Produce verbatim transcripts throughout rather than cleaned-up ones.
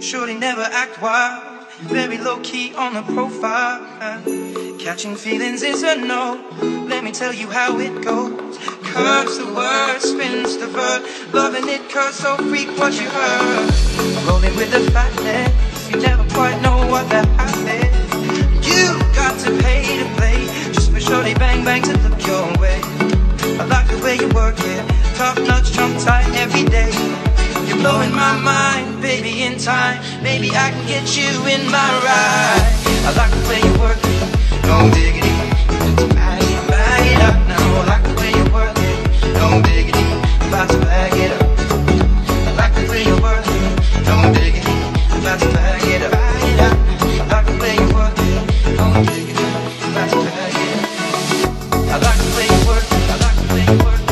Shorty never act wild, very low-key on the profile. Catching feelings is a no, let me tell you how it goes. Curves the word, spins the verb, loving it cause so freak what you heard. Rolling with the fatness, you never quite know what that happens. You got to pay to play, just for shorty bang bang to look your way. I like the way you work it, top notch, trump tight every day. You're blowing my mind, baby, in time. Maybe I can get you in my ride. I like the way you work it, no diggity. Let's bag it, bag it up now. I like the way you work it, no diggity. About to bag it up. I like the way you work it, no diggity. About to bag it up, bag it up. I like the way you work it, no diggity. About to bag it up. I like the way you work it, I like the way you work it.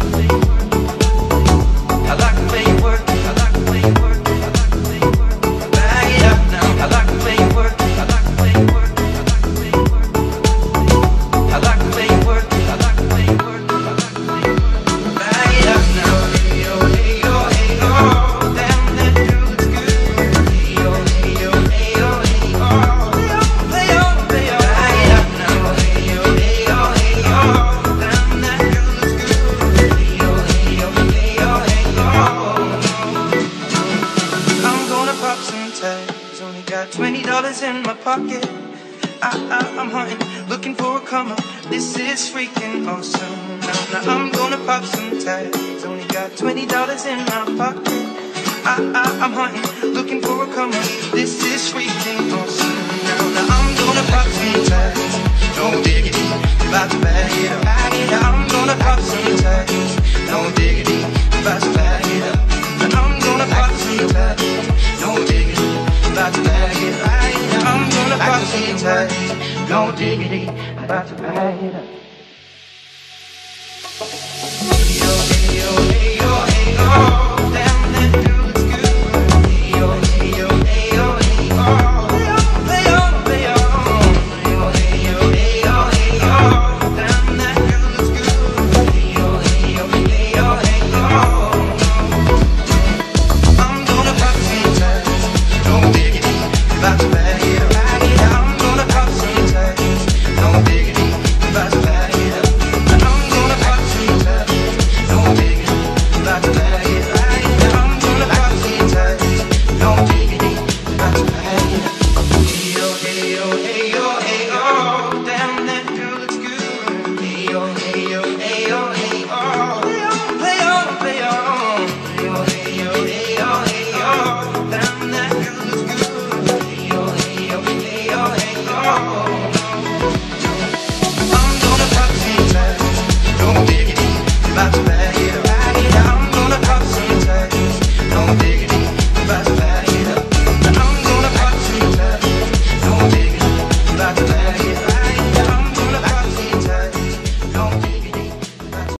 I like the way you work it, I like the way you work it, I like the way you work it. Bag it up now. I like the way you work it, I like the way you work it, I like the way you work it. I like the way you work it, I like the way you work it, I like the way you work it. Bag it up now. Hey yo, hey yo, hey yo, damn that girl looks good. Hey yo, hey yo, hey yo, hey yo, play on, play on. Bag it up now. Hey yo, hey yo, hey yo, damn that girl looks good. Hey yo, hey yo, hey yo, hey yo. I'm gonna pop some tags, only got twenty dollars in my pocket. I, I, I'm hunting, looking for a come up. This is freaking awesome. Now, now I'm gonna pop some tags, only got twenty dollars in my pocket. I, I, I'm hunting, looking for a come up. This is freaking awesome. Now, now I'm gonna pop some tags, no diggity, about to bag it up. Bag it up. I'm gonna pop some tags, no diggity, about to bag it up. And I'm gonna pop some tags, no diggity, about to bag it up. I'm gonna pop some tags, no diggity, about to bag it up.